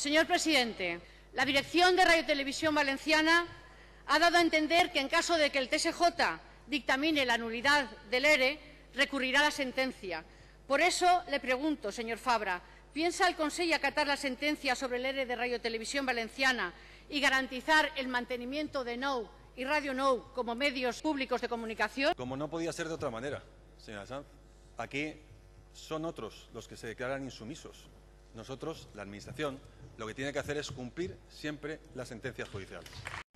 Señor presidente, la dirección de Radio Televisión Valenciana ha dado a entender que en caso de que el TSJ dictamine la nulidad del ERE, recurrirá a la sentencia. Por eso le pregunto, señor Fabra, ¿piensa el Consejo acatar la sentencia sobre el ERE de Radio Televisión Valenciana y garantizar el mantenimiento de Nou y Radio Nou como medios públicos de comunicación? Como no podía ser de otra manera, señora Sanz, aquí son otros los que se declaran insumisos. Nosotros, la Administración, lo que tiene que hacer es cumplir siempre las sentencias judiciales.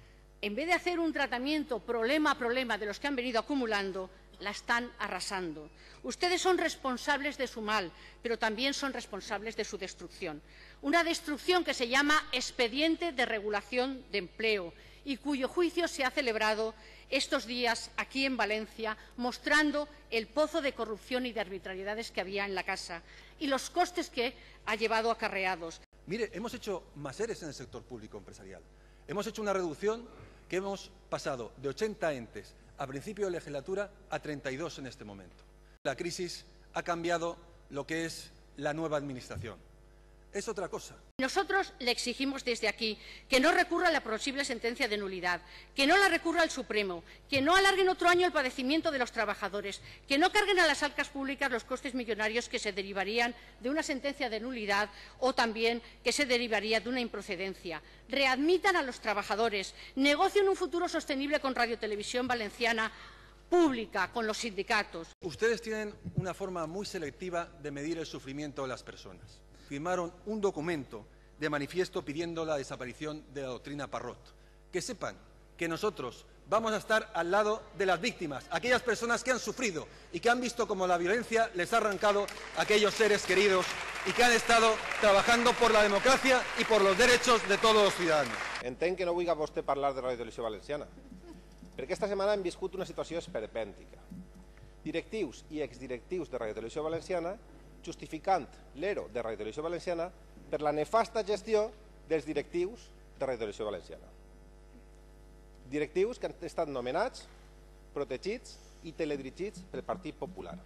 En vez de hacer un tratamiento problema a problema de los que han venido acumulando, la están arrasando. Ustedes son responsables de su mal, pero también son responsables de su destrucción. Una destrucción que se llama Expediente de Regulación de Empleo y cuyo juicio se ha celebrado estos días aquí en Valencia, mostrando el pozo de corrupción y de arbitrariedades que había en la casa y los costes que ha llevado acarreados. Mire, hemos hecho más ERES en el sector público empresarial. Hemos hecho una reducción que hemos pasado de 80 entes a principio de legislatura a 32 en este momento. La crisis ha cambiado lo que es la nueva Administración. Es otra cosa. Nosotros le exigimos desde aquí que no recurra a la posible sentencia de nulidad, que no la recurra al Supremo, que no alarguen otro año el padecimiento de los trabajadores, que no carguen a las arcas públicas los costes millonarios que se derivarían de una sentencia de nulidad o también que se derivaría de una improcedencia. Readmitan a los trabajadores, negocien un futuro sostenible con Radio Televisión Valenciana pública, con los sindicatos. Ustedes tienen una forma muy selectiva de medir el sufrimiento de las personas. Firmaron un documento de manifiesto pidiendo la desaparición de la doctrina Parrot. Que sepan que nosotros vamos a estar al lado de las víctimas, aquellas personas que han sufrido y que han visto cómo la violencia les ha arrancado a aquellos seres queridos y que han estado trabajando por la democracia y por los derechos de todos los ciudadanos. Entenc que no vulgui vostè parlar de Radio Televisió Valenciana, perquè aquesta setmana hem viscut una situació esperpèntica. Directius i exdirectius de Radio Televisió Valenciana justificant l'ERO de Radio Televisió Valenciana per la nefasta gestió dels directius de Radio Televisió Valenciana. Directius que han estat nomenats, protegits i teledirigits pel Partit Popular.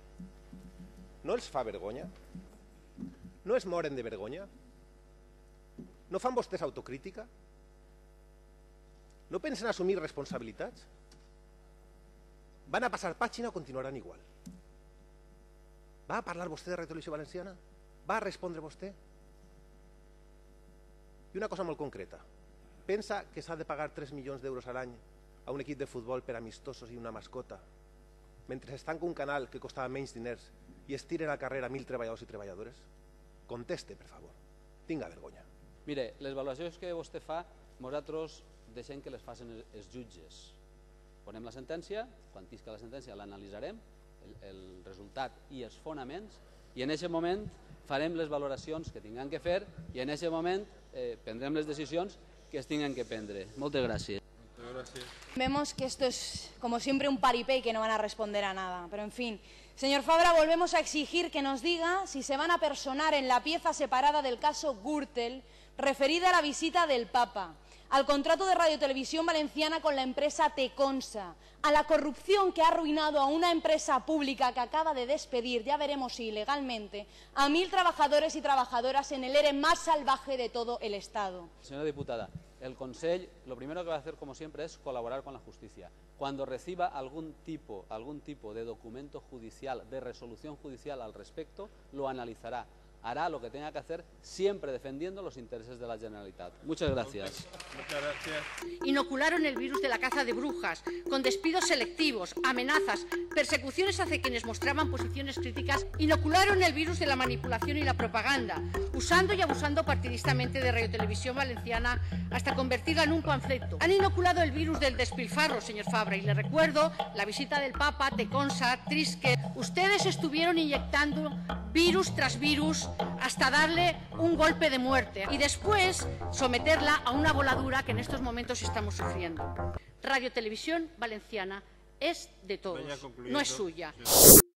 No els fa vergonya? No es moren de vergonya? No fan vostès autocrítica? No pensen assumir responsabilitats? Van a passar pàgina o continuaran igual? Va a parlar vostè de Radio Televisió Valenciana? Va a respondre vostè? I una cosa molt concreta. Pensa que s'ha de pagar 3 milions d'euros a l'any a un equip de futbol per amistosos i una mascota, mentre es tanca un canal que costava menys diners i es tiren a carrera 1.000 treballadors i treballadores? Conteste, per favor. Tinga vergonya. Mire, les valoracions que vostè fa, nosaltres deixem que les facin els jutges. Ponem la sentència, quan tisca la sentència l'analitzarem, el resultat i els fonaments, i en aquest moment farem les valoracions que tinguem que fer i en aquest moment prendrem les decisions que es tinguin que prendre. Moltes gràcies. Vemos que esto es, como siempre, un paripé y que no van a responder a nada. Pero, en fin, señor Fabra, volvemos a exigir que nos diga si se van a personar en la pieza separada del caso Gürtel referida a la visita del Papa, al contrato de Radio Televisión Valenciana con la empresa Teconsa, a la corrupción que ha arruinado a una empresa pública que acaba de despedir, ya veremos si ilegalmente, a 1.000 trabajadores y trabajadoras en el ERE más salvaje de todo el Estado. Señora diputada, el Consell lo primero que va a hacer, como siempre, es colaborar con la justicia. Cuando reciba algún tipo de documento judicial, de resolución judicial al respecto, lo analizará. Hará lo que tenga que hacer, siempre defendiendo los intereses de la Generalitat. Muchas gracias. Muchas gracias. Inocularon el virus de la caza de brujas, con despidos selectivos, amenazas, persecuciones hacia quienes mostraban posiciones críticas. Inocularon el virus de la manipulación y la propaganda, usando y abusando partidistamente de Radio Televisión Valenciana hasta convertirla en un panfleto. Han inoculado el virus del despilfarro, señor Fabra, y le recuerdo la visita del Papa, Teconsa, Trisquet. Ustedes estuvieron inyectando virus tras virus hasta darle un golpe de muerte y después someterla a una voladura que en estos momentos estamos sufriendo. Radio Televisión Valenciana es de todos, no es suya.